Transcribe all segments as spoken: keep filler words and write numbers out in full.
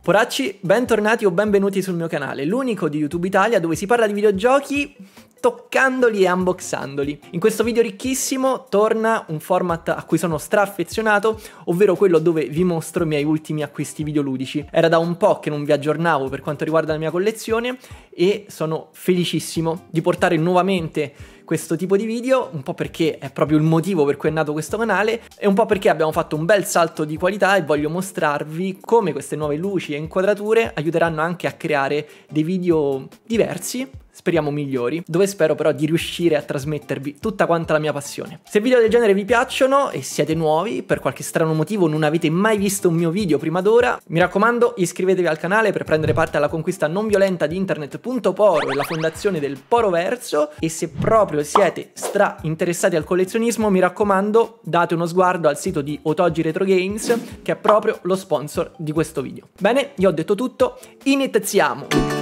Poracci, bentornati o benvenuti sul mio canale, l'unico di YouTube Italia dove si parla di videogiochi toccandoli e unboxandoli. In questo video ricchissimo torna un format a cui sono straaffezionato, ovvero quello dove vi mostro i miei ultimi acquisti videoludici. Era da un po' che non vi aggiornavo per quanto riguarda la mia collezione e sono felicissimo di portare nuovamente questo tipo di video, un po' perché è proprio il motivo per cui è nato questo canale e un po' perché abbiamo fatto un bel salto di qualità e voglio mostrarvi come queste nuove luci e inquadrature aiuteranno anche a creare dei video diversi, speriamo migliori, dove spero però di riuscire a trasmettervi tutta quanta la mia passione. Se video del genere vi piacciono e siete nuovi, per qualche strano motivo non avete mai visto un mio video prima d'ora, mi raccomando iscrivetevi al canale per prendere parte alla conquista non violenta di internet.poro e la fondazione del Poroverso, e se proprio siete stra interessati al collezionismo mi raccomando date uno sguardo al sito di Otogi Retro Games, che è proprio lo sponsor di questo video. Bene, io ho detto tutto, iniziamo!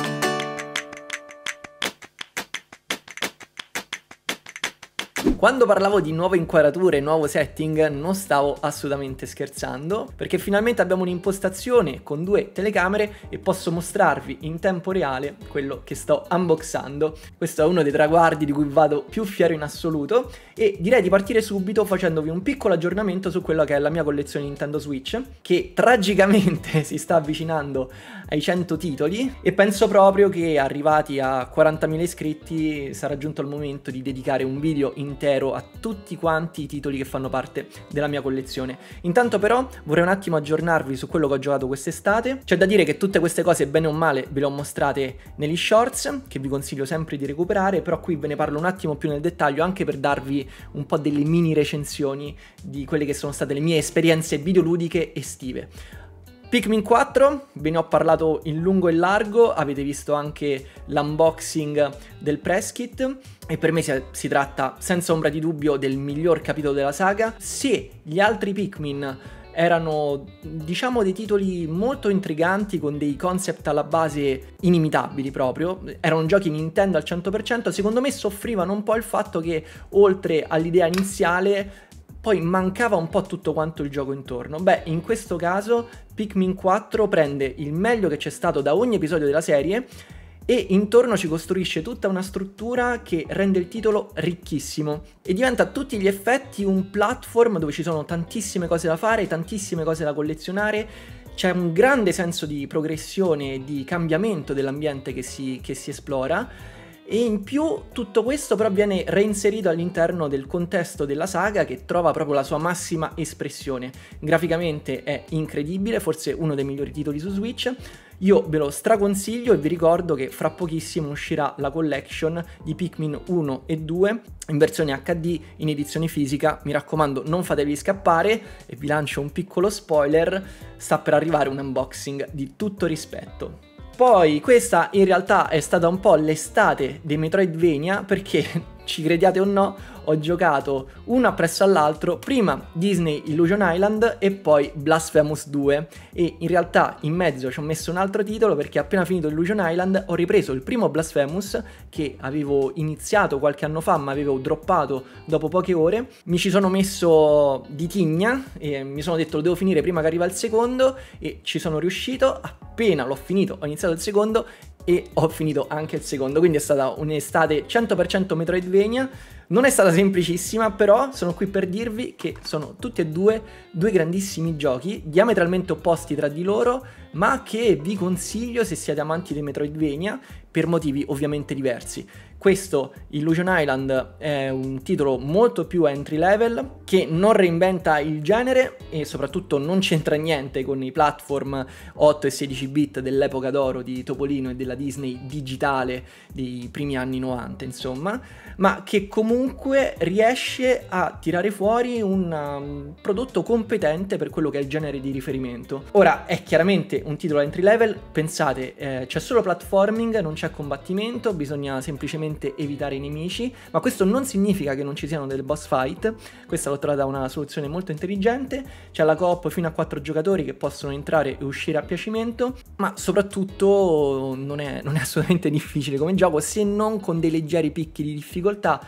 Quando parlavo di nuove inquadrature e nuovo setting non stavo assolutamente scherzando, perché finalmente abbiamo un'impostazione con due telecamere e posso mostrarvi in tempo reale quello che sto unboxando. Questo è uno dei traguardi di cui vado più fiero in assoluto e direi di partire subito facendovi un piccolo aggiornamento su quello che è la mia collezione Nintendo Switch, che tragicamente si sta avvicinando ai cento titoli e penso proprio che arrivati a quarantamila iscritti sarà giunto il momento di dedicare un video intero a tutti quanti i titoli che fanno parte della mia collezione. Intanto però vorrei un attimo aggiornarvi su quello che ho giocato quest'estate. C'è da dire che tutte queste cose bene o male ve le ho mostrate negli shorts, che vi consiglio sempre di recuperare, però qui ve ne parlo un attimo più nel dettaglio anche per darvi un po' delle mini recensioni di quelle che sono state le mie esperienze videoludiche estive. Pikmin quattro, ve ne ho parlato in lungo e largo, avete visto anche l'unboxing del press kit e per me si, si tratta senza ombra di dubbio del miglior capitolo della saga. Se gli altri Pikmin erano, diciamo, dei titoli molto intriganti con dei concept alla base inimitabili proprio, erano giochi Nintendo al cento per cento, secondo me soffrivano un po' il fatto che oltre all'idea iniziale poi mancava un po' tutto quanto il gioco intorno. Beh, in questo caso Pikmin quattro prende il meglio che c'è stato da ogni episodio della serie e intorno ci costruisce tutta una struttura che rende il titolo ricchissimo e diventa a tutti gli effetti un platform dove ci sono tantissime cose da fare, tantissime cose da collezionare. C'è un grande senso di progressione e di cambiamento dell'ambiente che si, che si esplora. E in più tutto questo però viene reinserito all'interno del contesto della saga, che trova proprio la sua massima espressione. Graficamente è incredibile, forse uno dei migliori titoli su Switch. Io ve lo straconsiglio e vi ricordo che fra pochissimo uscirà la collection di Pikmin uno e due in versione acca di in edizione fisica. Mi raccomando, non fatevi scappare e vi lancio un piccolo spoiler, sta per arrivare un unboxing di tutto rispetto. Poi questa in realtà è stata un po' l'estate dei Metroidvania, perché ci crediate o no ho giocato uno appresso all'altro, prima Disney Illusion Island e poi Blasphemous due, e in realtà in mezzo ci ho messo un altro titolo perché appena finito Illusion Island ho ripreso il primo Blasphemous che avevo iniziato qualche anno fa ma avevo droppato dopo poche ore. Mi ci sono messo di tigna e mi sono detto lo devo finire prima che arriva il secondo e ci sono riuscito. Appena l'ho finito ho iniziato il secondo e ho finito anche il secondo, quindi è stata un'estate cento per cento Metroidvania. Non è stata semplicissima, però sono qui per dirvi che sono tutti e due due grandissimi giochi, diametralmente opposti tra di loro, ma che vi consiglio se siete amanti dei Metroidvania, per motivi ovviamente diversi. Questo, Illusion Island, è un titolo molto più entry level, che non reinventa il genere e soprattutto non c'entra niente con i platform otto e sedici bit dell'epoca d'oro di Topolino e della Disney digitale dei primi anni novanta, insomma, ma che comunque riesce a tirare fuori un um, prodotto competente per quello che è il genere di riferimento. Ora, è chiaramente un titolo entry level, pensate, eh, c'è solo platforming, non c'è combattimento, bisogna semplicemente evitare i nemici, ma questo non significa che non ci siano delle boss fight. Questa l'ho trovata una soluzione molto intelligente. C'è la coop fino a quattro giocatori che possono entrare e uscire a piacimento, ma soprattutto non è, non è assolutamente difficile come gioco, se non con dei leggeri picchi di difficoltà.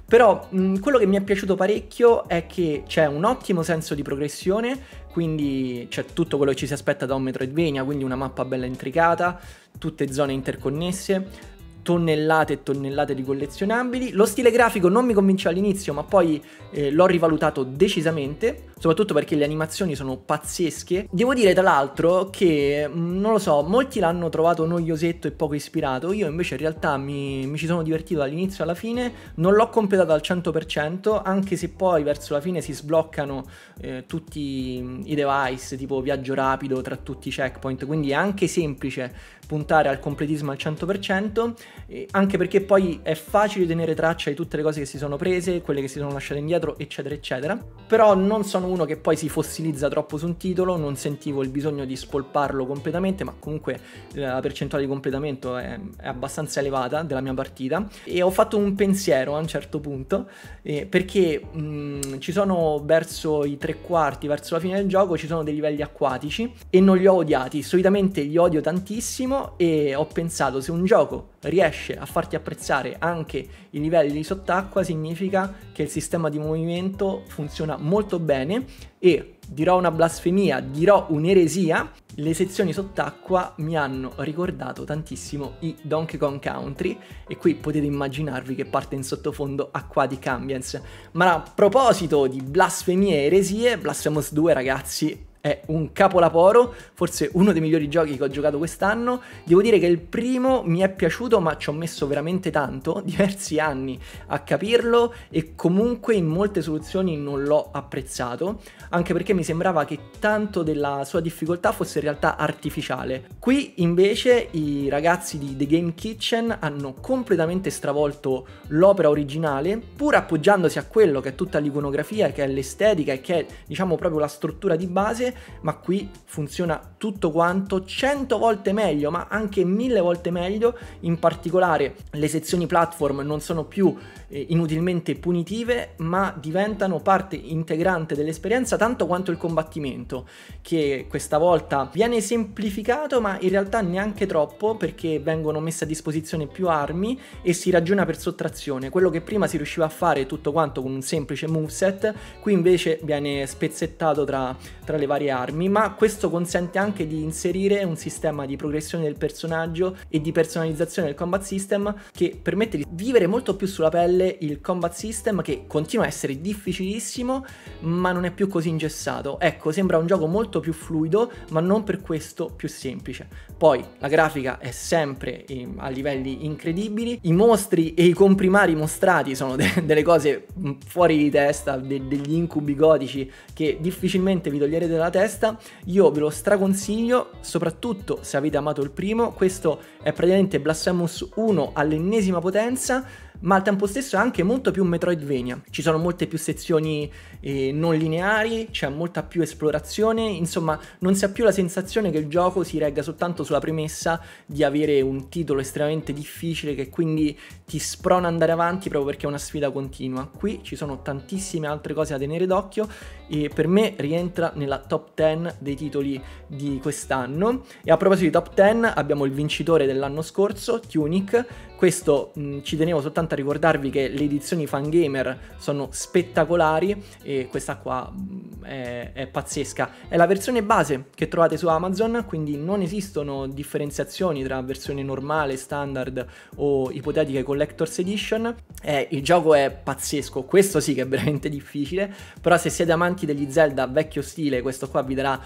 Però mh, quello che mi è piaciuto parecchio è che c'è un ottimo senso di progressione, quindi c'è tutto quello che ci si aspetta da un Metroidvania, quindi una mappa bella intricata, tutte zone interconnesse, tonnellate e tonnellate di collezionabili. Lo stile grafico non mi convinceva all'inizio, ma poi eh, l'ho rivalutato decisamente, soprattutto perché le animazioni sono pazzesche. Devo dire tra l'altro che, non lo so, molti l'hanno trovato noiosetto e poco ispirato, io invece in realtà mi, mi ci sono divertito dall'inizio alla fine, non l'ho completato al cento per cento, anche se poi verso la fine si sbloccano eh, tutti i device, tipo viaggio rapido tra tutti i checkpoint, quindi è anche semplice puntare al completismo al cento per cento, eh, anche perché poi è facile tenere traccia di tutte le cose che si sono prese, quelle che si sono lasciate indietro, eccetera eccetera. Però non sono uno che poi si fossilizza troppo su un titolo, non sentivo il bisogno di spolparlo completamente, ma comunque la percentuale di completamento è, è abbastanza elevata della mia partita, e ho fatto un pensiero a un certo punto, eh, perché mh, ci sono verso i tre quarti, verso la fine del gioco, ci sono dei livelli acquatici e non li ho odiati, solitamente li odio tantissimo, e ho pensato, se un gioco riesce a farti apprezzare anche i livelli di sott'acqua, significa che il sistema di movimento funziona molto bene. E dirò una blasfemia, dirò un'eresia, le sezioni sott'acqua mi hanno ricordato tantissimo i Donkey Kong Country, e qui potete immaginarvi che parte in sottofondo Aquatic Ambience. Ma a proposito di blasfemie e eresie, Blasphemous due, ragazzi, è un capolavoro, forse uno dei migliori giochi che ho giocato quest'anno. Devo dire che il primo mi è piaciuto, ma ci ho messo veramente tanto, diversi anni a capirlo, e comunque in molte soluzioni non l'ho apprezzato, anche perché mi sembrava che tanto della sua difficoltà fosse in realtà artificiale. Qui invece i ragazzi di The Game Kitchen hanno completamente stravolto l'opera originale, pur appoggiandosi a quello che è tutta l'iconografia, che è l'estetica e che è, diciamo, proprio la struttura di base, ma qui funziona tutto quanto cento volte meglio, ma anche mille volte meglio. In particolare le sezioni platform non sono più eh, inutilmente punitive, ma diventano parte integrante dell'esperienza, tanto quanto il combattimento, che questa volta viene semplificato, ma in realtà neanche troppo, perché vengono messe a disposizione più armi e si ragiona per sottrazione. Quello che prima si riusciva a fare tutto quanto con un semplice moveset, qui invece viene spezzettato tra, tra le varie armi, ma questo consente anche di inserire un sistema di progressione del personaggio e di personalizzazione del combat system, che permette di vivere molto più sulla pelle il combat system, che continua a essere difficilissimo ma non è più così ingessato. Ecco, sembra un gioco molto più fluido, ma non per questo più semplice. Poi la grafica è sempre eh, a livelli incredibili, i mostri e i comprimari mostrati sono de delle cose fuori di testa, de degli incubi gotici che difficilmente vi toglierete dalla testa. Io ve lo straconsiglio, soprattutto se avete amato il primo. Questo è praticamente Blasphemous uno all'ennesima potenza, ma al tempo stesso è anche molto più Metroidvania. Ci sono molte più sezioni eh, non lineari, c'è molta più esplorazione, insomma non si ha più la sensazione che il gioco si regga soltanto sulla premessa di avere un titolo estremamente difficile che quindi ti sprona ad andare avanti proprio perché è una sfida continua. Qui ci sono tantissime altre cose da tenere d'occhio e per me rientra nella top dieci dei titoli di quest'anno. E a proposito di top dieci, abbiamo il vincitore dell'anno scorso, Tunic. Questo mh, ci tenevo soltanto a ricordarvi che le edizioni Fangamer sono spettacolari e questa qua mh, è, è pazzesca. È la versione base che trovate su Amazon, quindi non esistono differenziazioni tra versione normale, standard o ipotetiche Collector's Edition. Eh, il gioco è pazzesco, questo sì che è veramente difficile, però se siete amanti degli Zelda vecchio stile, questo qua vi darà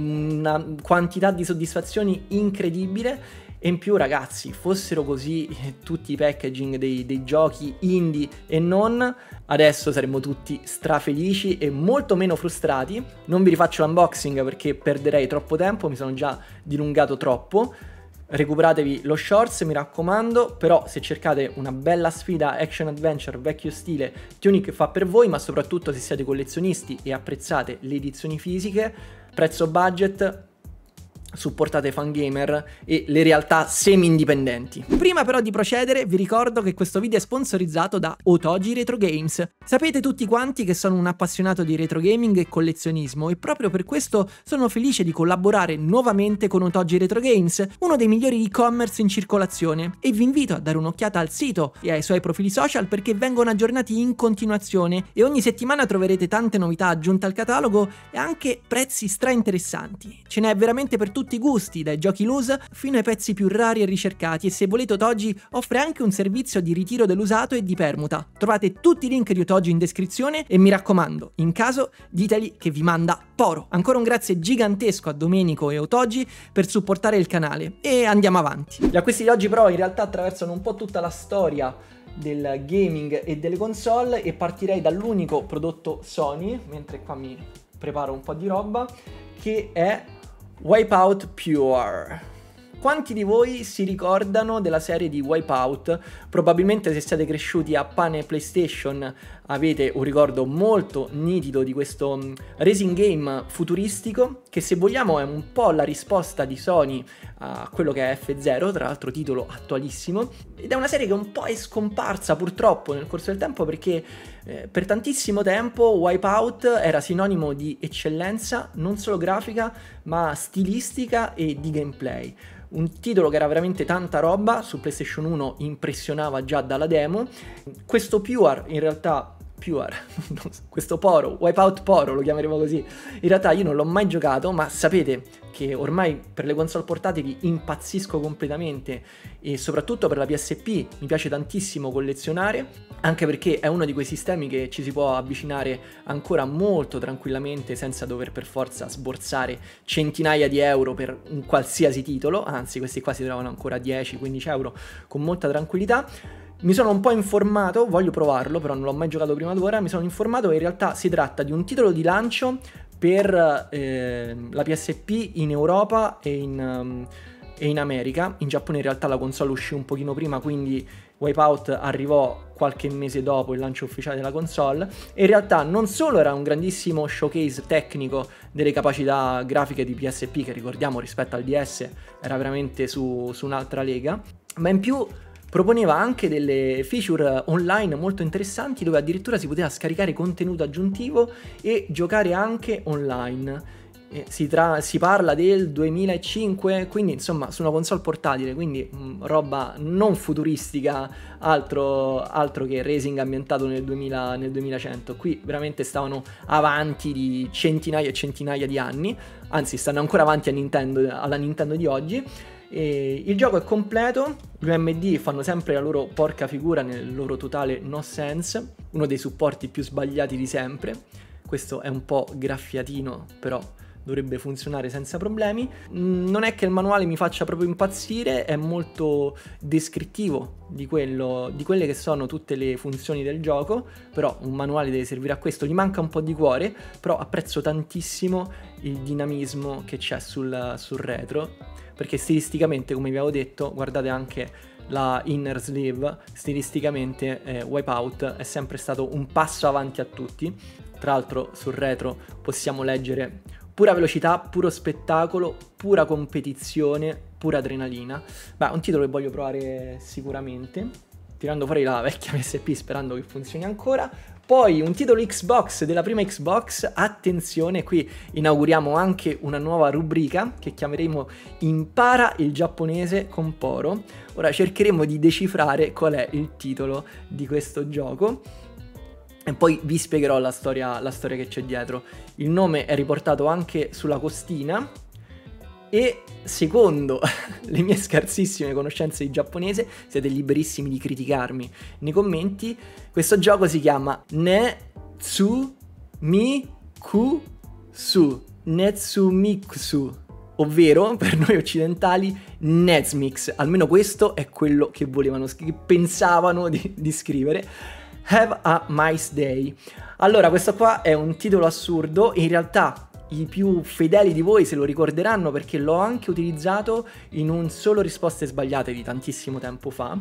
una quantità di soddisfazioni incredibile. E in più, ragazzi, fossero così eh, tutti i packaging dei, dei giochi indie e non, adesso saremmo tutti strafelici e molto meno frustrati. Non vi rifaccio l'unboxing perché perderei troppo tempo, mi sono già dilungato troppo. Recuperatevi lo shorts, mi raccomando, però se cercate una bella sfida action adventure vecchio stile, Tunic fa per voi, ma soprattutto se siete collezionisti e apprezzate le edizioni fisiche, prezzo budget, supportate Fangamer e le realtà semi-indipendenti. Prima però di procedere vi ricordo che questo video è sponsorizzato da Otogi Retro Games. Sapete tutti quanti che sono un appassionato di retro gaming e collezionismo e proprio per questo sono felice di collaborare nuovamente con Otogi Retro Games, uno dei migliori e-commerce in circolazione, e vi invito a dare un'occhiata al sito e ai suoi profili social perché vengono aggiornati in continuazione e ogni settimana troverete tante novità aggiunte al catalogo e anche prezzi stra interessanti. Ce n'è veramente per tutti tutti i gusti, dai giochi loose fino ai pezzi più rari e ricercati, e se volete Otogi offre anche un servizio di ritiro dell'usato e di permuta. Trovate tutti i link di Otogi in descrizione e mi raccomando, in caso diteli che vi manda Poro. Ancora un grazie gigantesco a Domenico e Otogi per supportare il canale e andiamo avanti. Gli acquisti di oggi però in realtà attraversano un po' tutta la storia del gaming e delle console e partirei dall'unico prodotto Sony, mentre qua mi preparo un po' di roba, che è Wipeout Pure. Quanti di voi si ricordano della serie di Wipeout? Probabilmente se siete cresciuti a pane PlayStation avete un ricordo molto nitido di questo racing game futuristico che, se vogliamo, è un po' la risposta di Sony a quello che è F zero, tra l'altro titolo attualissimo, ed è una serie che un po' è scomparsa purtroppo nel corso del tempo perché eh, per tantissimo tempo Wipeout era sinonimo di eccellenza non solo grafica ma stilistica e di gameplay. Un titolo che era veramente tanta roba, su PlayStation uno impressionava già dalla demo. Questo Pure, in realtà, Pure, questo Poro, Wipeout Poro lo chiameremo così, in realtà io non l'ho mai giocato, ma sapete che ormai per le console portatili impazzisco completamente e soprattutto per la P S P mi piace tantissimo collezionare, anche perché è uno di quei sistemi che ci si può avvicinare ancora molto tranquillamente senza dover per forza sborsare centinaia di euro per un qualsiasi titolo, anzi questi qua si trovano ancora a dieci quindici euro con molta tranquillità. Mi sono un po' informato, voglio provarlo, però non l'ho mai giocato prima d'ora, mi sono informato e in realtà si tratta di un titolo di lancio per eh, la P S P in Europa e in, um, e in America. In Giappone in realtà la console uscì un pochino prima, quindi Wipeout arrivò qualche mese dopo il lancio ufficiale della console, e in realtà non solo era un grandissimo showcase tecnico delle capacità grafiche di P S P, che ricordiamo rispetto al D S era veramente su, su un'altra lega, ma in più proponeva anche delle feature online molto interessanti dove addirittura si poteva scaricare contenuto aggiuntivo e giocare anche online. Eh, si, tra, si parla del duemilacinque, quindi insomma su una console portatile, quindi mh, roba non futuristica, altro, altro che racing ambientato nel, duemila, nel duemilacento. Qui veramente stavano avanti di centinaia e centinaia di anni, anzi stanno ancora avanti a Nintendo, alla Nintendo di oggi. E il gioco è completo, gli U M D fanno sempre la loro porca figura nel loro totale no sense, uno dei supporti più sbagliati di sempre. Questo è un po' graffiatino, però dovrebbe funzionare senza problemi. Non è che il manuale mi faccia proprio impazzire, è molto descrittivo di, quello, di quelle che sono tutte le funzioni del gioco, però un manuale deve servire a questo. Gli manca un po' di cuore, però apprezzo tantissimo il dinamismo che c'è sul, sul retro, perché stilisticamente, come vi avevo detto, guardate anche la inner sleeve, stilisticamente eh, Wipeout è sempre stato un passo avanti a tutti. Tra l'altro sul retro possiamo leggere pura velocità, puro spettacolo, pura competizione, pura adrenalina. Beh, un titolo che voglio provare sicuramente, tirando fuori la vecchia P S P sperando che funzioni ancora. Poi un titolo Xbox della prima Xbox, attenzione, qui inauguriamo anche una nuova rubrica che chiameremo Impara il giapponese con Poro. Ora cercheremo di decifrare qual è il titolo di questo gioco e poi vi spiegherò la storia, la storia che c'è dietro. Il nome è riportato anche sulla costina e, secondo le mie scarsissime conoscenze di giapponese, siete liberissimi di criticarmi nei commenti, questo gioco si chiama Netsumikusu, Netsumikusu, ovvero per noi occidentali Nezmix. Almeno questo è quello che volevano, che pensavano di, di scrivere. Have a nice day. Allora, questo qua è un titolo assurdo e in realtà i più fedeli di voi se lo ricorderanno perché l'ho anche utilizzato in un solo risposte sbagliate di tantissimo tempo fa.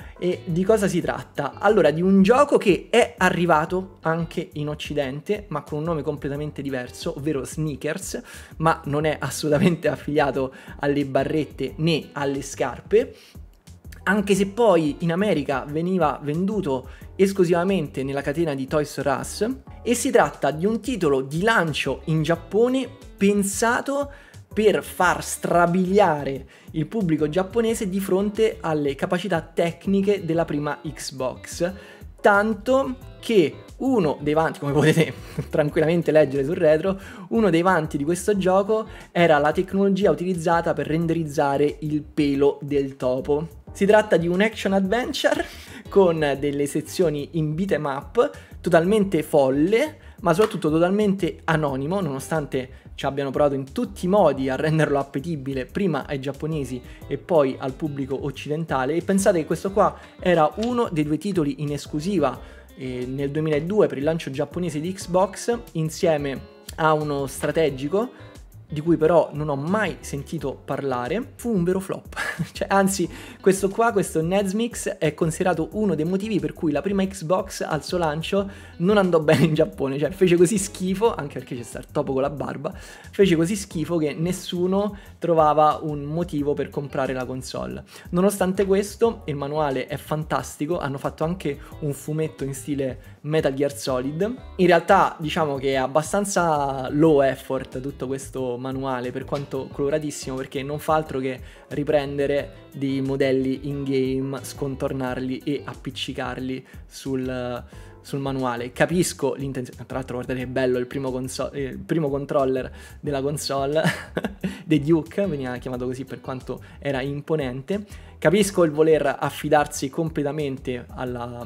E di cosa si tratta? Allora, di un gioco che è arrivato anche in Occidente, ma con un nome completamente diverso, ovvero Sneakers, ma non è assolutamente affiliato alle barrette né alle scarpe, anche se poi in America veniva venduto esclusivamente nella catena di Toys R Us, e si tratta di un titolo di lancio in Giappone pensato per far strabiliare il pubblico giapponese di fronte alle capacità tecniche della prima Xbox, tanto che uno dei vanti, come potete tranquillamente leggere sul retro, uno dei vanti di questo gioco era la tecnologia utilizzata per renderizzare il pelo del topo. Si tratta di un action adventure con delle sezioni in beat'em up totalmente folle, ma soprattutto totalmente anonimo, nonostante ci abbiano provato in tutti i modi a renderlo appetibile prima ai giapponesi e poi al pubblico occidentale. E pensate che questo qua era uno dei due titoli in esclusiva eh, nel duemiladue per il lancio giapponese di Xbox, insieme a uno strategico di cui però non ho mai sentito parlare. Fu un vero flop. Cioè, anzi, questo qua, questo Nezmix, è considerato uno dei motivi per cui la prima Xbox al suo lancio non andò bene in Giappone. Cioè, fece così schifo, anche perché c'è sta il topo con la barba, fece così schifo che nessuno trovava un motivo per comprare la console. Nonostante questo, il manuale è fantastico, hanno fatto anche un fumetto in stile Metal Gear Solid. In realtà, diciamo che è abbastanza low effort tutto questo manuale, per quanto coloratissimo, perché non fa altro che riprendere dei modelli in game, scontornarli e appiccicarli sul, sul manuale. Capisco l'intenzione, tra l'altro guardate che bello il primo, console, il primo controller della console The Duke, veniva chiamato così per quanto era imponente. Capisco il voler affidarsi completamente alla...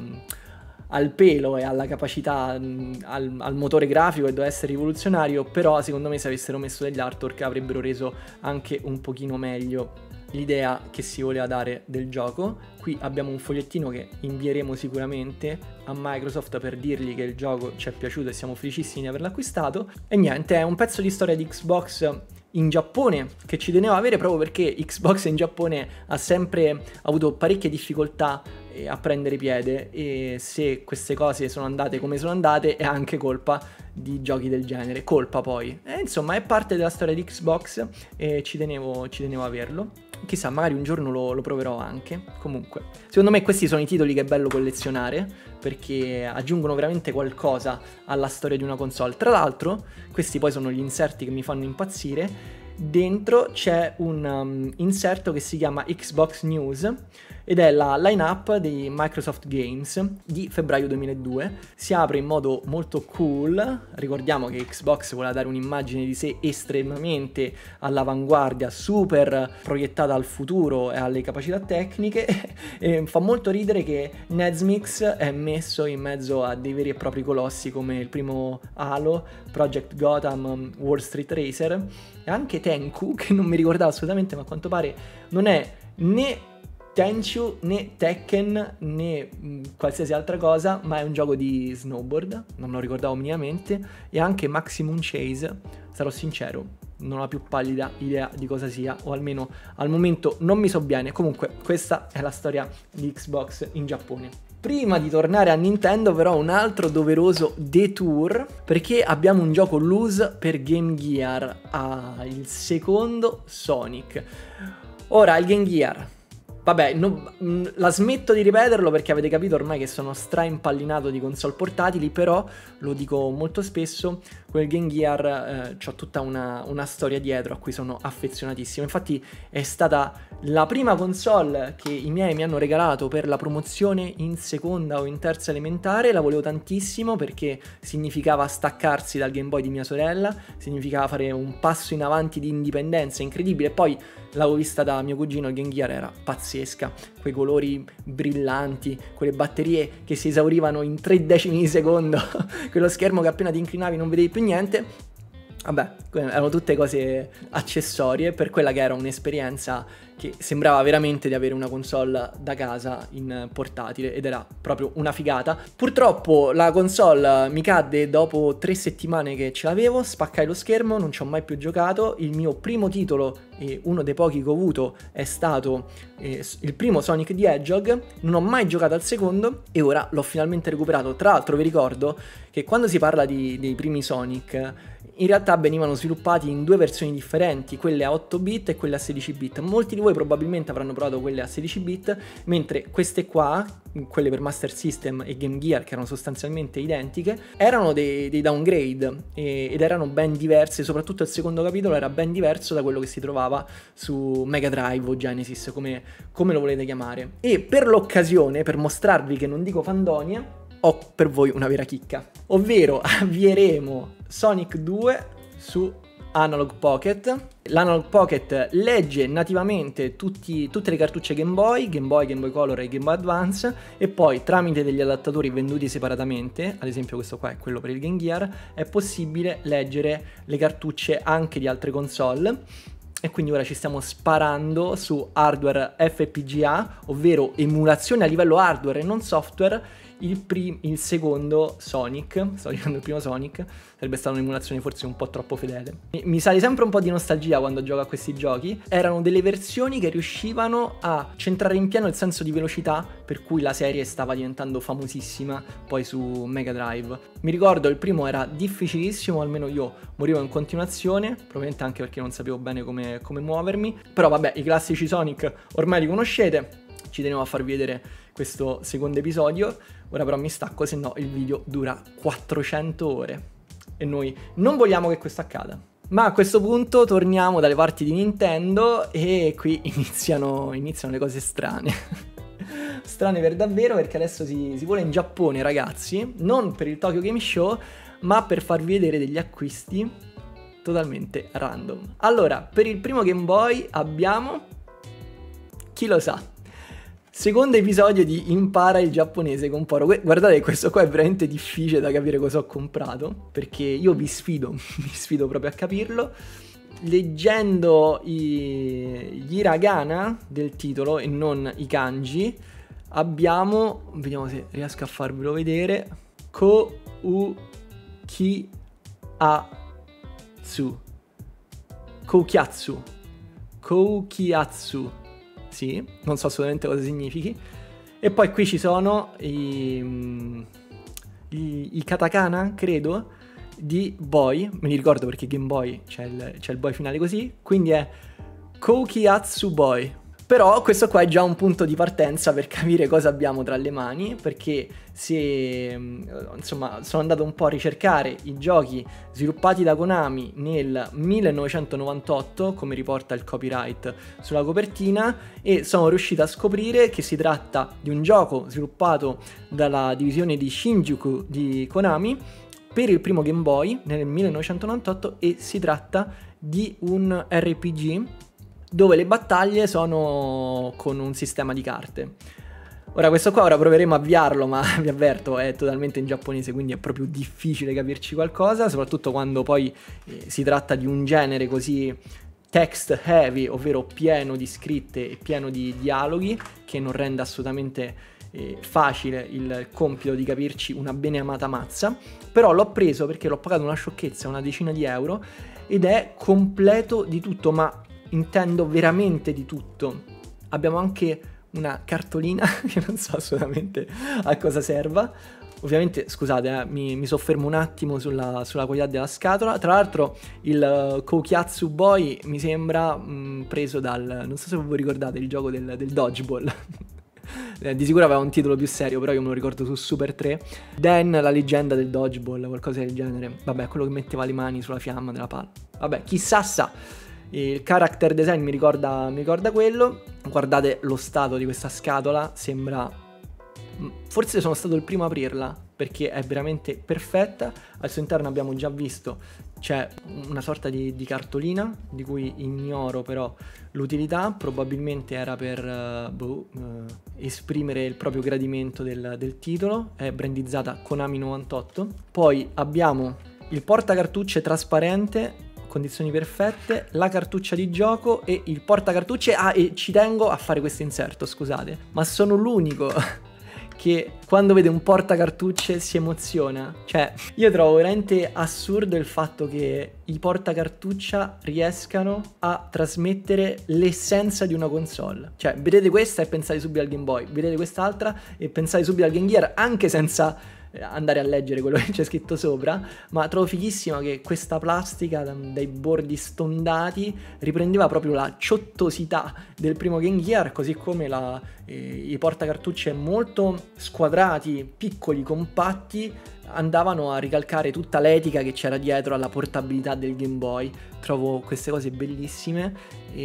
al pelo e alla capacità, al, al motore grafico, e doveva essere rivoluzionario, però secondo me se avessero messo degli artwork avrebbero reso anche un pochino meglio l'idea che si voleva dare del gioco. Qui abbiamo un fogliettino che invieremo sicuramente a Microsoft per dirgli che il gioco ci è piaciuto e siamo felicissimi di averlo acquistato. E niente, è un pezzo di storia di Xbox in Giappone che ci tenevo a avere proprio perché Xbox in Giappone ha sempre avuto parecchie difficoltà a prendere piede, e se queste cose sono andate come sono andate è anche colpa di giochi del genere, colpa poi, e insomma è parte della storia di Xbox e ci tenevo, ci tenevo a averlo. Chissà, magari un giorno lo, lo proverò anche. Comunque, secondo me questi sono i titoli che è bello collezionare, perché aggiungono veramente qualcosa alla storia di una console. Tra l'altro, questi poi sono gli inserti che mi fanno impazzire. Dentro c'è un um, inserto che si chiama Xbox News ed è la line-up dei Microsoft Games di febbraio duemiladue. Si apre in modo molto cool. Ricordiamo che Xbox voleva dare un'immagine di sé estremamente all'avanguardia, super proiettata al futuro e alle capacità tecniche. E fa molto ridere che Nezmix è messo in mezzo a dei veri e propri colossi come il primo Halo, Project Gotham, Wall Street Racer e anche Tenku, che non mi ricordavo assolutamente, ma a quanto pare non è né Tenchu né Tekken né mh, qualsiasi altra cosa, ma è un gioco di snowboard, non me lo ricordavo minimamente. E anche Maximum Chase, sarò sincero, non ho la più pallida idea di cosa sia, o almeno al momento non mi so bene. Comunque questa è la storia di Xbox in Giappone. Prima di tornare a Nintendo però un altro doveroso detour, perché abbiamo un gioco loose per Game Gear, ah, il secondo Sonic. Ora il Game Gear, vabbè, no, la smetto di ripeterlo perché avete capito ormai che sono stra impallinato di console portatili, però lo dico molto spesso, quel Game Gear eh, c'ho tutta una, una storia dietro a cui sono affezionatissimo. Infatti è stata la prima console che i miei mi hanno regalato per la promozione in seconda o in terza elementare. La volevo tantissimo perché significava staccarsi dal Game Boy di mia sorella, significava fare un passo in avanti di indipendenza incredibile. Poi l'avevo vista da mio cugino, il Game Gear era pazzesca, quei colori brillanti, quelle batterie che si esaurivano in tre decimi di secondo, quello schermo che appena ti inclinavi non vedevi più niente. Vabbè, erano tutte cose accessorie per quella che era un'esperienza che sembrava veramente di avere una console da casa in portatile, ed era proprio una figata. Purtroppo la console mi cadde dopo tre settimane che ce l'avevo, spaccai lo schermo, non ci ho mai più giocato. Il mio primo titolo, e uno dei pochi che ho avuto, è stato eh, il primo Sonic the Hedgehog. Non ho mai giocato al secondo e ora l'ho finalmente recuperato. Tra l'altro vi ricordo che quando si parla di, dei primi Sonic, in realtà venivano sviluppati in due versioni differenti, quelle a otto bit e quelle a sedici bit. Molti di voi probabilmente avranno provato quelle a sedici bit, mentre queste qua, quelle per Master System e Game Gear, che erano sostanzialmente identiche, erano dei, dei downgrade e, ed erano ben diverse. Soprattutto il secondo capitolo era ben diverso da quello che si trovava su Mega Drive o Genesis, come, come lo volete chiamare. E per l'occasione, per mostrarvi che non dico fandonie, ho per voi una vera chicca, ovvero avvieremo Sonic due su Analog Pocket. L'Analog Pocket legge nativamente tutti, tutte le cartucce Game Boy, Game Boy, Game Boy Color e Game Boy Advance, e poi tramite degli adattatori venduti separatamente, ad esempio questo qua è quello per il Game Gear, è possibile leggere le cartucce anche di altre console. E quindi ora ci stiamo sparando su hardware F P G A, ovvero emulazione a livello hardware e non software, il, prim- il secondo Sonic. Sto dicendo il primo Sonic, sarebbe stata un'emulazione forse un po' troppo fedele. Mi, mi sale sempre un po' di nostalgia quando gioco a questi giochi. Erano delle versioni che riuscivano a centrare in pieno il senso di velocità per cui la serie stava diventando famosissima poi su Mega Drive. Mi ricordo il primo era difficilissimo, almeno io morivo in continuazione, probabilmente anche perché non sapevo bene come, come muovermi. Però vabbè, i classici Sonic ormai li conoscete, ci tenevo a farvi vedere questo secondo episodio. Ora però mi stacco, se no il video dura quattrocento ore e noi non vogliamo che questo accada. Ma a questo punto torniamo dalle parti di Nintendo e qui iniziano, iniziano le cose strane. Strane per davvero, perché adesso si, si vuole in Giappone, ragazzi, non per il Tokyo Game Show, ma per farvi vedere degli acquisti totalmente random. Allora, per il primo Game Boy abbiamo, chi lo sa, secondo episodio di Impara il giapponese con Poro. Guardate, questo qua è veramente difficile da capire cosa ho comprato, perché io vi sfido, vi sfido proprio a capirlo. Leggendo i, gli hiragana del titolo e non i kanji, abbiamo, vediamo se riesco a farvelo vedere, Koukiatsu. Koukiatsu. Koukiatsu. Sì, non so assolutamente cosa significhi. E poi qui ci sono i, i, i katakana, credo, di Boy. Me li ricordo perché Game Boy c'è il, c'è il Boy finale così. Quindi è Koukiatsu Boy. Però questo qua è già un punto di partenza per capire cosa abbiamo tra le mani, perché se, insomma, sono andato un po' a ricercare i giochi sviluppati da Konami nel millenovecentonovantotto, come riporta il copyright sulla copertina, e sono riuscito a scoprire che si tratta di un gioco sviluppato dalla divisione di Shinjuku di Konami per il primo Game Boy nel millenovecentonovantotto, e si tratta di un R P G dove le battaglie sono con un sistema di carte. Ora questo qua ora proveremo a avviarlo, ma vi avverto è totalmente in giapponese, quindi è proprio difficile capirci qualcosa, soprattutto quando poi eh, si tratta di un genere così text heavy, ovvero pieno di scritte e pieno di dialoghi, che non rende assolutamente eh, facile il compito di capirci una bene amata mazza. Però l'ho preso perché l'ho pagato una sciocchezza, una decina di euro, ed è completo di tutto, ma intendo veramente di tutto. Abbiamo anche una cartolina che non so assolutamente a cosa serva. Ovviamente, scusate, eh, mi, mi soffermo un attimo sulla, sulla qualità della scatola. Tra l'altro il uh, Koukiatsu Boy mi sembra mh, preso dal, non so se voi ricordate, il gioco del, del dodgeball. Di sicuro aveva un titolo più serio, però io me lo ricordo su Super tre. Dan, la leggenda del dodgeball, qualcosa del genere. Vabbè, quello che metteva le mani sulla fiamma della palla. Vabbè, chissà sa. Il character design mi ricorda, mi ricorda quello. Guardate lo stato di questa scatola, sembra... Forse sono stato il primo a aprirla, perché è veramente perfetta. Al suo interno abbiamo già visto, c'è una sorta di, di cartolina, di cui ignoro però l'utilità. Probabilmente era per uh, boh, uh, esprimere il proprio gradimento del, del titolo. È brandizzata Konami novantotto. Poi abbiamo il portacartucce trasparente, condizioni perfette, la cartuccia di gioco e il portacartucce. Ah, e ci tengo a fare questo inserto, scusate, ma sono l'unico che quando vede un portacartucce si emoziona. Cioè, io trovo veramente assurdo il fatto che i portacartuccia riescano a trasmettere l'essenza di una console. Cioè, vedete questa e pensate subito al Game Boy, vedete quest'altra e pensate subito al Game Gear, anche senza andare a leggere quello che c'è scritto sopra. Ma trovo fighissima che questa plastica dai bordi stondati riprendeva proprio la ciottosità del primo Game Gear, così come la, eh, i portacartucce molto squadrati, piccoli, compatti, andavano a ricalcare tutta l'etica che c'era dietro alla portabilità del Game Boy. Trovo queste cose bellissime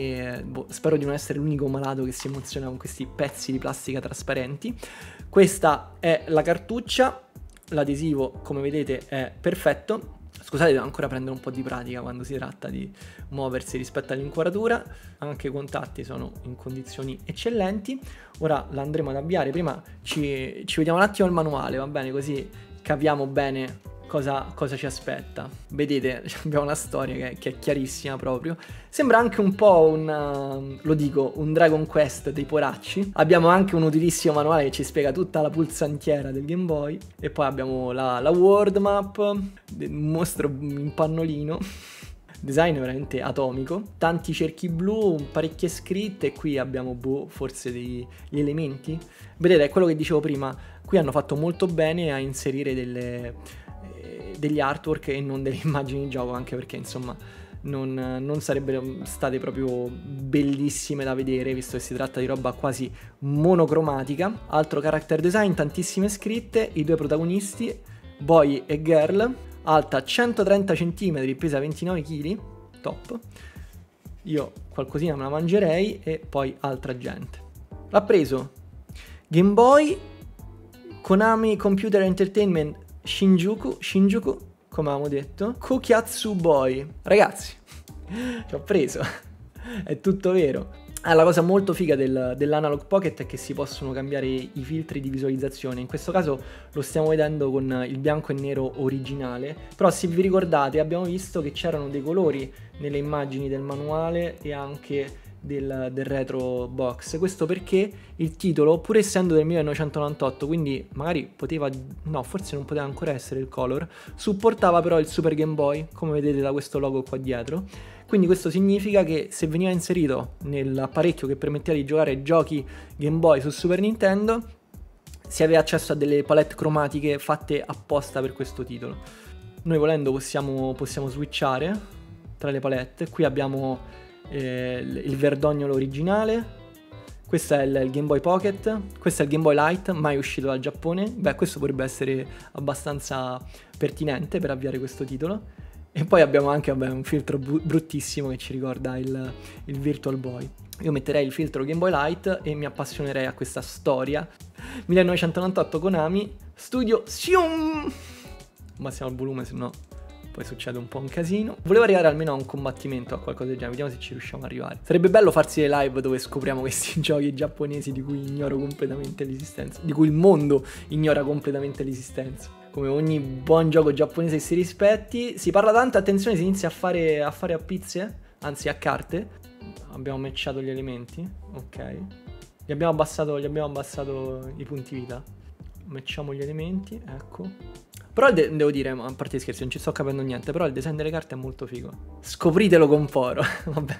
e boh, spero di non essere l'unico malato che si emoziona con questi pezzi di plastica trasparenti. Questa è la cartuccia. L'adesivo, come vedete, è perfetto. Scusate, devo ancora prendere un po' di pratica quando si tratta di muoversi rispetto all'inquadratura. Anche i contatti sono in condizioni eccellenti. Ora la andremo ad avviare. Prima ci, ci vediamo un attimo il manuale, va bene? Così capiamo bene cosa, cosa ci aspetta. Vedete, abbiamo una storia che, che è chiarissima proprio. Sembra anche un po' un, lo dico, un Dragon Quest dei poracci. Abbiamo anche un utilissimo manuale che ci spiega tutta la pulsantiera del Game Boy. E poi abbiamo la, la world map, un mostro in pannolino. Design veramente atomico, tanti cerchi blu, parecchie scritte, e qui abbiamo boh, forse degli elementi. Vedete, è quello che dicevo prima, qui hanno fatto molto bene a inserire delle, eh, degli artwork e non delle immagini di gioco, anche perché insomma non, non sarebbero state proprio bellissime da vedere, visto che si tratta di roba quasi monocromatica. Altro character design, tantissime scritte, i due protagonisti, boy e girl. Alta centotrenta centimetri, pesa ventinove chili, top. Io qualcosina me la mangerei e poi altra gente. L'ha preso Game Boy, Konami Computer Entertainment Shinjuku, Shinjuku, come avevamo detto, Kokyatsu Boy. Ragazzi, ci ho preso, è tutto vero. Ah, la cosa molto figa del, dell'Analog Pocket è che si possono cambiare i filtri di visualizzazione. In questo caso lo stiamo vedendo con il bianco e nero originale, però se vi ricordate abbiamo visto che c'erano dei colori nelle immagini del manuale e anche del, del retro box. Questo perché il titolo, pur essendo del millenovecentonovantotto, quindi magari poteva, no, forse non poteva ancora essere il color, supportava però il Super Game Boy, come vedete da questo logo qua dietro. Quindi questo significa che se veniva inserito nell'apparecchio che permetteva di giocare giochi Game Boy su Super Nintendo, si aveva accesso a delle palette cromatiche fatte apposta per questo titolo. Noi volendo possiamo, possiamo switchare tra le palette. Qui abbiamo eh, il verdognolo originale, questo è il, il Game Boy Pocket, questo è il Game Boy Light, mai uscito dal Giappone. Beh, questo potrebbe essere abbastanza pertinente per avviare questo titolo. E poi abbiamo anche vabbè, un filtro bruttissimo che ci ricorda il, il Virtual Boy. Io metterei il filtro Game Boy Light e mi appassionerei a questa storia. millenovecentonovantotto Konami, studio Sium! Massimo il volume, se no poi succede un po' un casino. Volevo arrivare almeno a un combattimento, a qualcosa del genere, vediamo se ci riusciamo ad arrivare. Sarebbe bello farsi le live dove scopriamo questi giochi giapponesi di cui ignoro completamente l'esistenza, di cui il mondo ignora completamente l'esistenza. Come ogni buon gioco giapponese che si rispetti. Si parla tanto, attenzione, si inizia a fare a, fare a pizze, anzi a carte. Abbiamo matchato gli elementi, ok. Gli abbiamo abbassato, gli abbiamo abbassato i punti vita. Matchiamo gli elementi, ecco. Però de devo dire, a parte gli scherzi, non ci sto capendo niente, però il design delle carte è molto figo. Scopritelo con Foro, vabbè.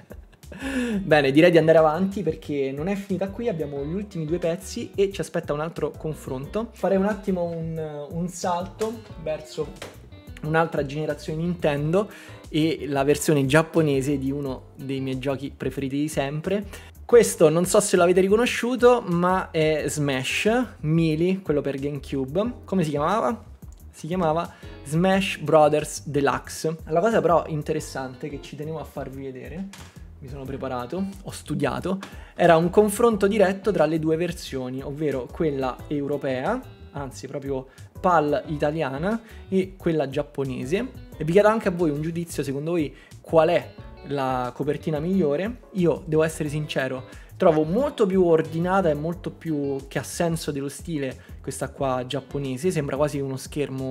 Bene, direi di andare avanti perché non è finita qui, abbiamo gli ultimi due pezzi e ci aspetta un altro confronto. Farei un attimo un, un salto verso un'altra generazione Nintendo e la versione giapponese di uno dei miei giochi preferiti di sempre. Questo non so se l'avete riconosciuto, ma è Smash Melee, quello per GameCube. Come si chiamava? Si chiamava Smash Brothers Deluxe. La cosa però interessante che ci tenevo a farvi vedere, mi sono preparato, ho studiato, era un confronto diretto tra le due versioni, ovvero quella europea, anzi proprio PAL italiana, e quella giapponese. E vi chiedo anche a voi un giudizio, secondo voi qual è la copertina migliore? Io devo essere sincero, trovo molto più ordinata e molto più che ha senso dello stile questa qua giapponese, sembra quasi uno schermo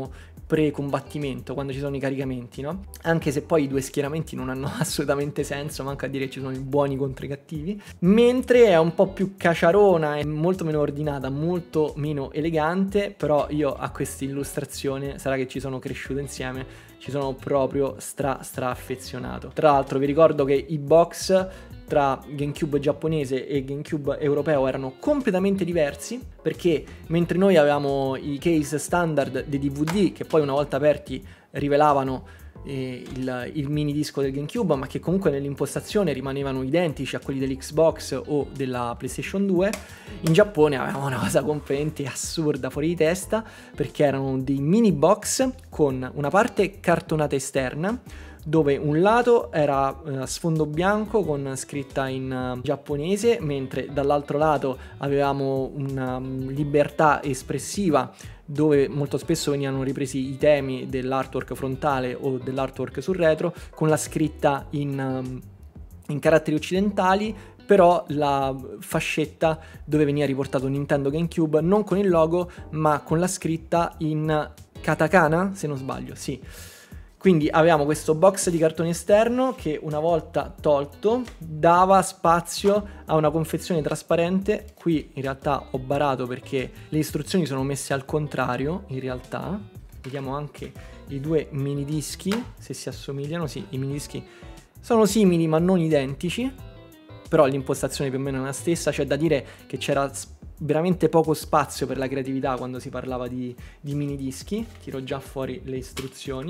pre-combattimento, quando ci sono i caricamenti, no? Anche se poi i due schieramenti non hanno assolutamente senso, manca a dire che ci sono i buoni contro i cattivi. Mentre è un po' più caciarona, è molto meno ordinata, molto meno elegante, però io a questa illustrazione, sarà che ci sono cresciuto insieme, ci sono proprio stra stra affezionato. Tra l'altro vi ricordo che i box tra GameCube giapponese e GameCube europeo erano completamente diversi, perché mentre noi avevamo i case standard dei D V D che poi una volta aperti rivelavano eh, il, il mini disco del GameCube, ma che comunque nell'impostazione rimanevano identici a quelli dell'Xbox o della PlayStation due, in Giappone avevamo una cosa completamente assurda, fuori di testa, perché erano dei mini box con una parte cartonata esterna, dove un lato era uh, sfondo bianco con scritta in uh, giapponese, mentre dall'altro lato avevamo una um, libertà espressiva, dove molto spesso venivano ripresi i temi dell'artwork frontale o dell'artwork sul retro, con la scritta in, um, in caratteri occidentali, però la fascetta dove veniva riportato Nintendo GameCube non con il logo, ma con la scritta in katakana, se non sbaglio, sì. Quindi avevamo questo box di cartone esterno che una volta tolto dava spazio a una confezione trasparente. Qui in realtà ho barato perché le istruzioni sono messe al contrario, in realtà. Vediamo anche i due mini dischi, se si assomigliano. Sì, i mini dischi sono simili ma non identici, però l'impostazione più o meno è la stessa. C'è da dire che c'era veramente poco spazio per la creatività quando si parlava di, di mini dischi. Tiro già fuori le istruzioni.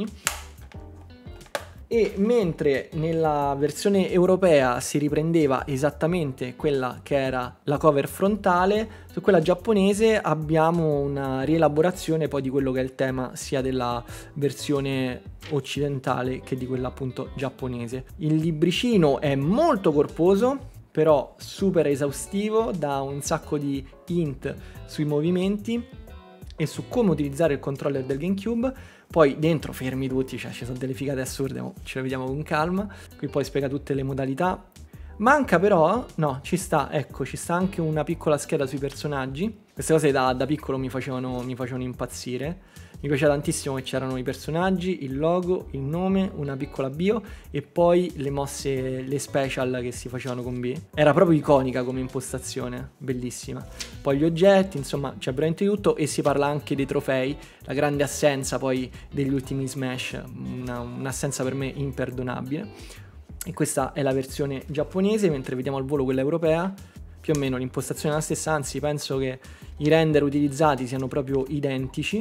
E mentre nella versione europea si riprendeva esattamente quella che era la cover frontale, su quella giapponese abbiamo una rielaborazione poi di quello che è il tema sia della versione occidentale che di quella appunto giapponese. Il libricino è molto corposo, però super esaustivo, dà un sacco di hint sui movimenti e su come utilizzare il controller del GameCube. Poi dentro fermi tutti, cioè ci sono delle figate assurde, ma ce le vediamo con calma. Qui poi spiega tutte le modalità. Manca però, no, ci sta, ecco, ci sta anche una piccola scheda sui personaggi. Queste cose da, da piccolo mi facevano, mi facevano impazzire. Mi piaceva tantissimo che c'erano i personaggi, il logo, il nome, una piccola bio e poi le mosse, le special che si facevano con B. Era proprio iconica come impostazione, bellissima. Poi gli oggetti, insomma c'è veramente tutto e si parla anche dei trofei, la grande assenza poi degli ultimi Smash, una, un'assenza per me imperdonabile. E questa è la versione giapponese, mentre vediamo al volo quella europea. Più o meno l'impostazione è la stessa, anzi penso che i render utilizzati siano proprio identici.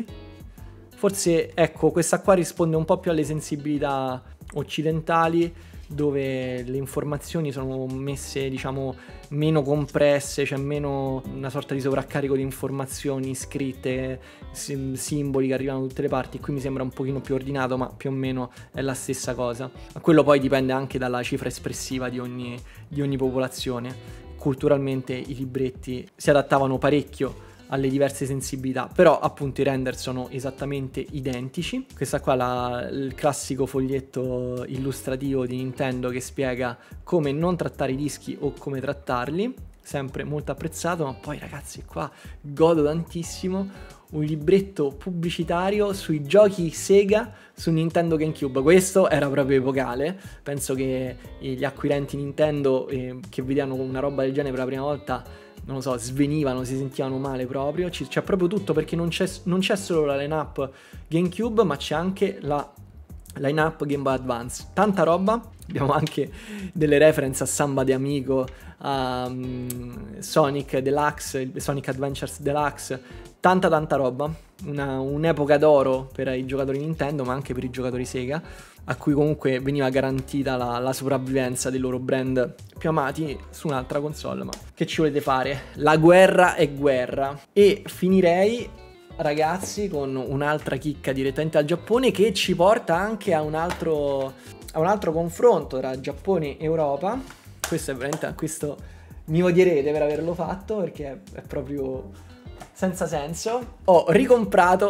Forse, ecco, questa qua risponde un po' più alle sensibilità occidentali, dove le informazioni sono messe, diciamo, meno compresse, c'è meno una sorta di sovraccarico di informazioni scritte, sim- simboli che arrivano da tutte le parti. Qui mi sembra un pochino più ordinato, ma più o meno è la stessa cosa. Quello poi dipende anche dalla cifra espressiva di ogni, di ogni popolazione. Culturalmente i libretti si adattavano parecchio alle diverse sensibilità, però appunto i render sono esattamente identici. Questa qua è il classico foglietto illustrativo di Nintendo che spiega come non trattare i dischi o come trattarli, sempre molto apprezzato. Ma poi ragazzi, qua godo tantissimo un libretto pubblicitario sui giochi Sega su Nintendo GameCube. Questo era proprio epocale, penso che gli acquirenti Nintendo eh, che vedevano una roba del genere per la prima volta, non lo so, svenivano, si sentivano male proprio. C- c'è proprio tutto, perché non c'è, non c'è solo la line-up GameCube, ma c'è anche la line-up Game Boy Advance. Tanta roba, abbiamo anche delle reference a Samba de Amigo, a um, Sonic Deluxe, Sonic Adventures Deluxe, tanta tanta roba. Una, un'epoca d'oro per i giocatori Nintendo, ma anche per i giocatori Sega, a cui comunque veniva garantita la, la sopravvivenza dei loro brand più amati su un'altra console. Ma che ci volete fare? La guerra è guerra. E finirei, ragazzi, con un'altra chicca direttamente al Giappone, che ci porta anche a un altro, a un altro confronto tra Giappone e Europa. Questo è veramente un acquisto, mi odierete per averlo fatto, perché è proprio senza senso. Ho ricomprato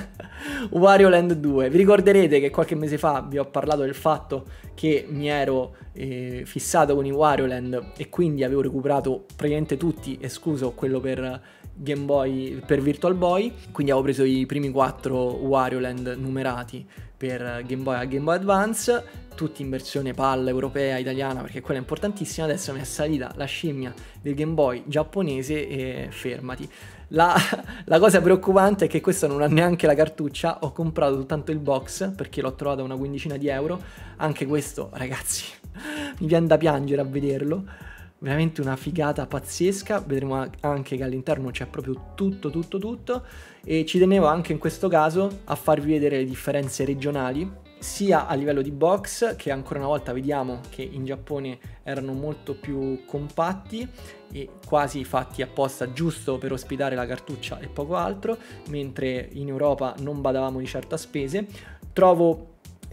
Wario Land due. Vi ricorderete che qualche mese fa vi ho parlato del fatto che mi ero eh, fissato con i Wario Land e quindi avevo recuperato praticamente tutti, escluso quello per Game Boy, per Virtual Boy, quindi avevo preso i primi quattro Wario Land numerati per Game Boy a Game Boy Advance, tutti in versione PAL europea, italiana, perché quella è importantissima. Adesso mi è salita la scimmia del Game Boy giapponese e fermati. La, la cosa preoccupante è che questo non ha neanche la cartuccia, ho comprato soltanto il box perché l'ho trovato a una quindicina di euro. Anche questo, ragazzi, mi viene da piangere a vederlo. Veramente una figata pazzesca. Vedremo anche che all'interno c'è proprio tutto tutto tutto, e ci tenevo anche in questo caso a farvi vedere le differenze regionali, sia a livello di box, che ancora una volta vediamo che in Giappone erano molto più compatti e quasi fatti apposta giusto per ospitare la cartuccia e poco altro, mentre in Europa non badavamo di certo a spese. Trovo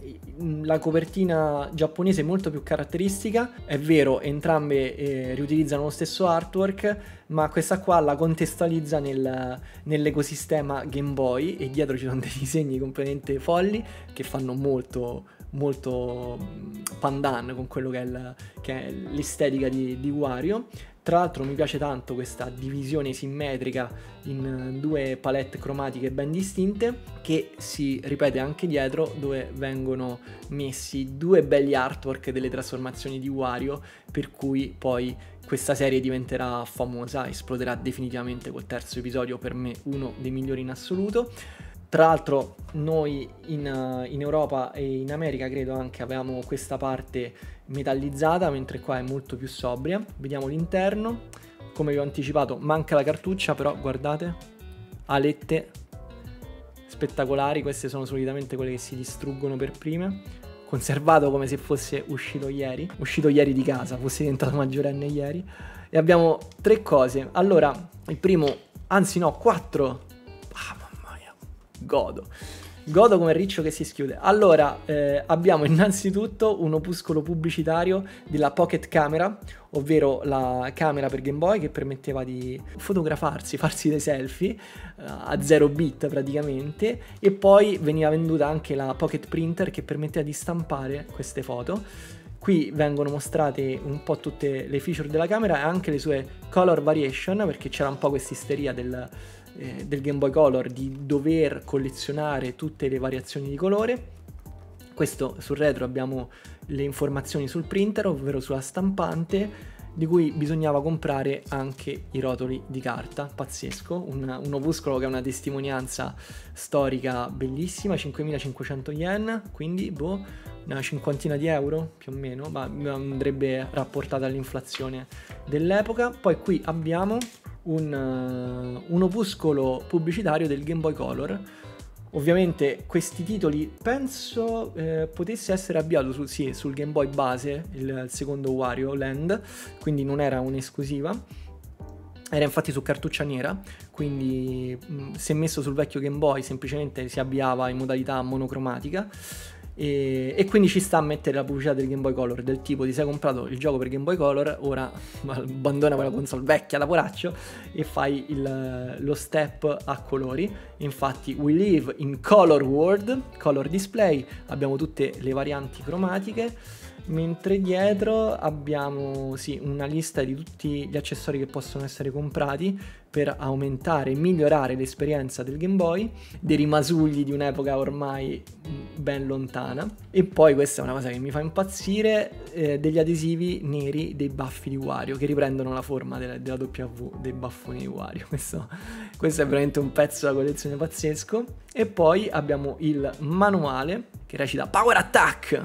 la copertina giapponese molto più caratteristica. È vero, entrambe eh, riutilizzano lo stesso artwork, ma questa qua la contestualizza nel, nell'ecosistema Game Boy, e dietro ci sono dei disegni completamente folli che fanno molto molto pandan con quello che è, il, che è l'estetica di, di Wario. Tra l'altro mi piace tanto questa divisione simmetrica in due palette cromatiche ben distinte, che si ripete anche dietro, dove vengono messi due belli artwork delle trasformazioni di Wario, per cui poi questa serie diventerà famosa, esploderà definitivamente col terzo episodio, per me uno dei migliori in assoluto. Tra l'altro noi in, uh, in Europa e in America credo anche avevamo questa parte metallizzata, mentre qua è molto più sobria. Vediamo l'interno, come vi ho anticipato manca la cartuccia, però guardate, alette spettacolari, queste sono solitamente quelle che si distruggono per prime. Conservato come se fosse uscito ieri, uscito ieri di casa, fosse diventato maggiorenne ieri. E abbiamo tre cose. Allora, il primo, anzi no, quattro. Ah, mamma mia, godo. Godo come riccio che si schiude. Allora, eh, abbiamo innanzitutto un opuscolo pubblicitario della Pocket Camera, ovvero la camera per Game Boy che permetteva di fotografarsi, farsi dei selfie uh, a zero bit praticamente, e poi veniva venduta anche la Pocket Printer che permetteva di stampare queste foto. Qui vengono mostrate un po' tutte le feature della camera e anche le sue color variation, perché c'era un po' questa isteria del... del Game Boy Color di dover collezionare tutte le variazioni di colore. Questo sul retro abbiamo le informazioni sul printer, ovvero sulla stampante, di cui bisognava comprare anche i rotoli di carta. Pazzesco, un, un opuscolo che è una testimonianza storica bellissima. Cinquemilacinquecento yen, quindi boh, una cinquantina di euro più o meno, ma andrebbe rapportata all'inflazione dell'epoca. Poi qui abbiamo Un, uh, un opuscolo pubblicitario del Game Boy Color. Ovviamente questi titoli penso eh, potesse essere avviato su, sì, sul Game Boy base, il, il secondo Wario Land, quindi non era un'esclusiva, era infatti su cartuccia nera, quindi mh, se messo sul vecchio Game Boy semplicemente si avviava in modalità monocromatica. E, e quindi ci sta a mettere la pubblicità del Game Boy Color, del tipo: ti sei comprato il gioco per Game Boy Color, ora abbandona quella console vecchia da poraccio e fai il, lo step a colori. Infatti we live in color world, color display, abbiamo tutte le varianti cromatiche, mentre dietro abbiamo sì una lista di tutti gli accessori che possono essere comprati per aumentare e migliorare l'esperienza del Game Boy, dei rimasugli di un'epoca ormai ben lontana. E poi questa è una cosa che mi fa impazzire, eh, degli adesivi neri dei baffi di Wario che riprendono la forma della, della W dei baffoni di Wario. Questo, questo è veramente un pezzo da collezione pazzesco. E poi abbiamo il manuale che recita Power Attack.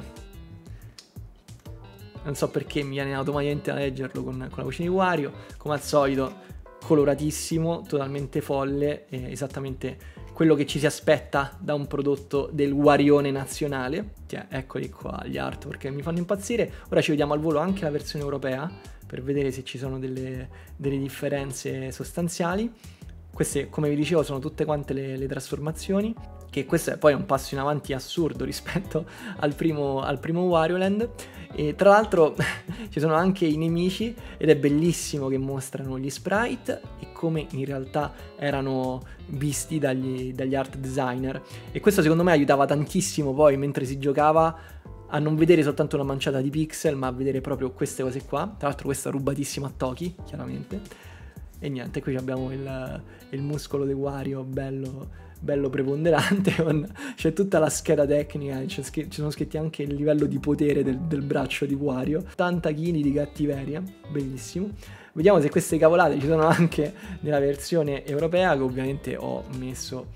Non so perché mi viene automaticamente a leggerlo con, con la voce di Wario, come al solito coloratissimo, totalmente folle, eh, esattamente quello che ci si aspetta da un prodotto del Warione nazionale. Cioè, eccoli qua gli artwork che mi fanno impazzire. Ora ci vediamo al volo anche la versione europea per vedere se ci sono delle, delle differenze sostanziali. Queste, come vi dicevo, sono tutte quante le, le trasformazioni, che questo è poi un passo in avanti assurdo rispetto al primo, al primo Wario Land. E tra l'altro ci sono anche i nemici ed è bellissimo che mostrano gli sprite e come in realtà erano visti dagli, dagli art designer, e questo secondo me aiutava tantissimo poi mentre si giocava a non vedere soltanto una manciata di pixel, ma a vedere proprio queste cose qua. Tra l'altro questa è rubatissima a Toki, chiaramente. E niente, qui abbiamo il, il muscolo di Wario bello, bello preponderante, c'è tutta la scheda tecnica, ci sono scritti anche il livello di potere del, del braccio di Wario, ottanta chili di cattiveria, bellissimo. Vediamo se queste cavolate ci sono anche nella versione europea, che ovviamente ho messo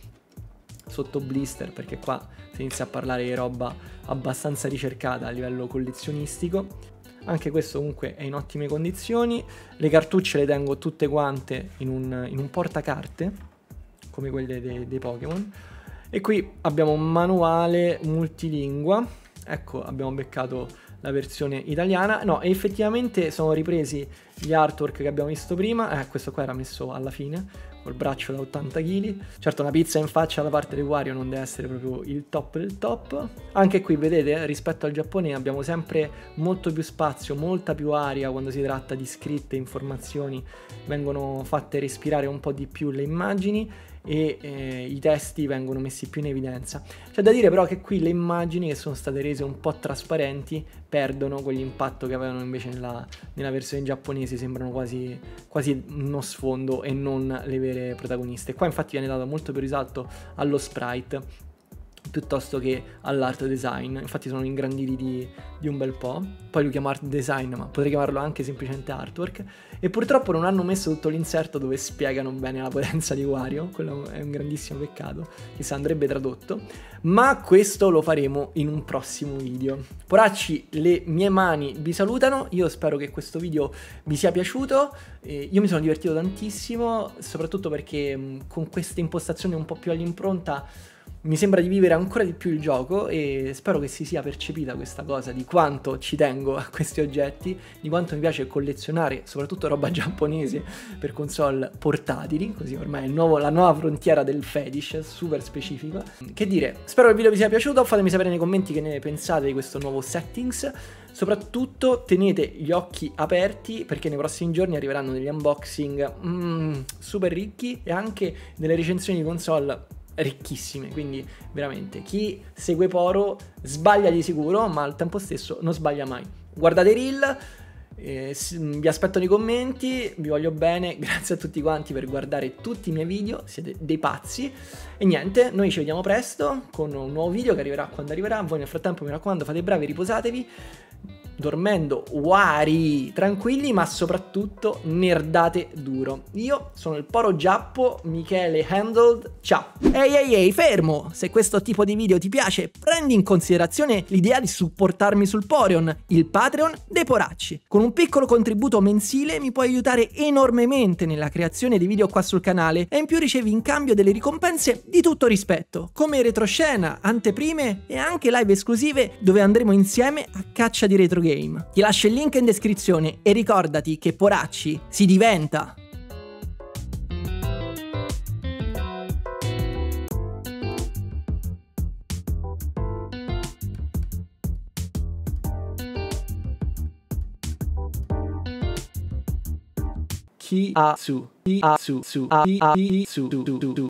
sotto blister, perché qua si inizia a parlare di roba abbastanza ricercata a livello collezionistico. Anche questo comunque è in ottime condizioni. Le cartucce le tengo tutte quante in un, in un portacarte, come quelle dei, dei Pokémon. E qui abbiamo un manuale multilingua. Ecco, abbiamo beccato la versione italiana. No, effettivamente sono ripresi gli artwork che abbiamo visto prima. Eh, questo qua era messo alla fine, col braccio da ottanta chili. Certo, una pizza in faccia da parte di Wario non deve essere proprio il top del top. Anche qui vedete, rispetto al Giappone abbiamo sempre molto più spazio, molta più aria quando si tratta di scritte, informazioni, vengono fatte respirare un po' di più le immagini e eh, i testi vengono messi più in evidenza. C'è da dire però che qui le immagini, che sono state rese un po' trasparenti, perdono quell'impatto che avevano invece nella, nella versione giapponese, sembrano quasi, quasi uno sfondo e non le vere protagoniste. Qua infatti viene dato molto più risalto allo sprite piuttosto che all'art design, infatti sono ingranditi di, di un bel po'. Poi lo chiamo art design, ma potrei chiamarlo anche semplicemente artwork. E purtroppo non hanno messo tutto l'inserto dove spiegano bene la potenza di Wario, quello è un grandissimo peccato, chissà, andrebbe tradotto, ma questo lo faremo in un prossimo video. Poracci, le mie mani vi salutano, io spero che questo video vi sia piaciuto, eh, io mi sono divertito tantissimo, soprattutto perché mh, con queste impostazioni un po' più all'impronta mi sembra di vivere ancora di più il gioco, e spero che si sia percepita questa cosa di quanto ci tengo a questi oggetti, di quanto mi piace collezionare soprattutto roba giapponese per console portatili, così ormai è il nuovo, la nuova frontiera del fetish, super specifica. Che dire, spero che il video vi sia piaciuto, fatemi sapere nei commenti che ne pensate di questo nuovo settings. Soprattutto tenete gli occhi aperti, perché nei prossimi giorni arriveranno degli unboxing mm, super ricchi e anche delle recensioni di console ricchissime, quindi veramente chi segue Poro sbaglia di sicuro, ma al tempo stesso non sbaglia mai. Guardate i reel, eh, vi aspetto nei commenti, vi voglio bene, grazie a tutti quanti per guardare tutti i miei video, siete dei pazzi. E niente, noi ci vediamo presto con un nuovo video che arriverà quando arriverà. Voi nel frattempo mi raccomando, fate bravi, riposatevi dormendo wari, tranquilli, ma soprattutto nerdate duro. Io sono il Poro Giappo, Michele Handled, ciao! Ehi ehi ehi, fermo! Se questo tipo di video ti piace, prendi in considerazione l'idea di supportarmi sul Poreon, il Patreon dei Poracci. Con un piccolo contributo mensile mi puoi aiutare enormemente nella creazione di video qua sul canale, e in più ricevi in cambio delle ricompense di tutto rispetto, come retroscena, anteprime e anche live esclusive dove andremo insieme a caccia di retro game. Ti lascio il link in descrizione e ricordati che Poracci si diventa! Chi a su, chi a su, su, a, a, su, su, su, su.